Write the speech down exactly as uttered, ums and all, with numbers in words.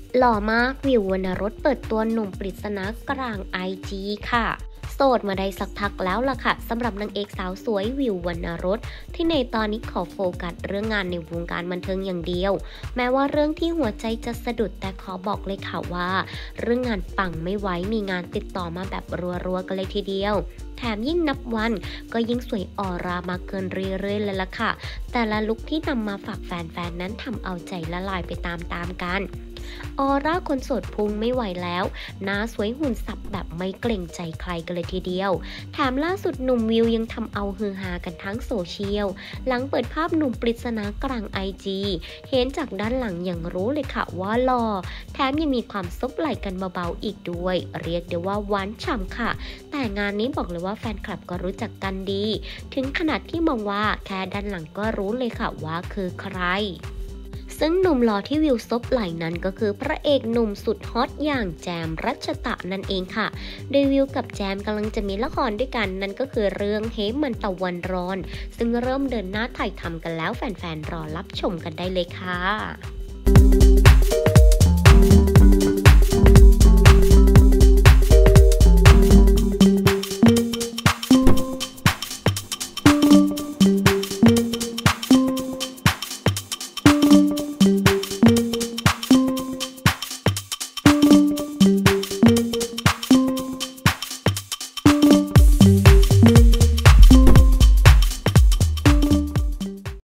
หล่อมากวิววรรณรสเปิดตัวหนุ่มปริศนากลางไอจีค่ะโสดมาได้สักพักแล้วล่ะค่ะสำหรับนางเอกสาวสวยวิววรรณรสที่ในตอนนี้ขอโฟกัสเรื่องงานในวงการบันเทิงอย่างเดียวแม้ว่าเรื่องที่หัวใจจะสะดุดแต่ขอบอกเลยค่ะว่าเรื่องงานปังไม่ไหวมีงานติดต่อมาแบบรัวๆกันเลยทีเดียวแถมยิ่งนับวันก็ยิ่งสวยออร่ามากเกินเรื่อยๆเลยล่ะค่ะแต่ละลุคที่นำมาฝากแฟนๆนั้นทำเอาใจละลายไปตามๆกันออร่าคนโสดพุงไม่ไหวแล้วหน้าสวยหุ่นสับแบบไม่เกรงใจใครกันเลยทีเดียวแถมล่าสุดหนุ่มวิวยังทำเอาฮือฮากันทั้งโซเชียลหลังเปิดภาพหนุ่มปริศนากลางไอจีเห็นจากด้านหลังอย่างรู้เลยค่ะว่าหล่อแถมยังมีความซบไหล่กันเบาๆอีกด้วยเรียกได้ว่าหวานฉ่ำค่ะแต่งานนี้บอกเลยว่าแฟนคลับก็รู้จักกันดีถึงขนาดที่มองว่าแค่ด้านหลังก็รู้เลยค่ะว่าคือใครซึ่งหนุ่มหล่อที่วิวซบไหล่นั้นก็คือพระเอกหนุ่มสุดฮอตอย่างแจมรัชตะนั่นเองค่ะโดยวิวกับแจมกำลังจะมีละครด้วยกันนั่นก็คือเรื่องเฮมันตะวันร้อนซึ่งเริ่มเดินหน้าถ่ายทำกันแล้วแฟนๆรอรับชมกันได้เลยค่ะ